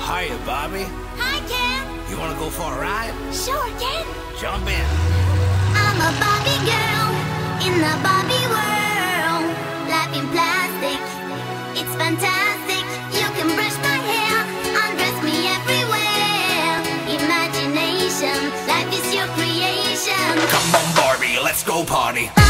Hiya, Barbie. Hi, Ken. You wanna go for a ride? Sure, Ken. Jump in. I'm a Barbie girl in the Barbie world. Life in plastic, it's fantastic. You can brush my hair, undress me everywhere. Imagination, life is your creation. Come on, Barbie, let's go party.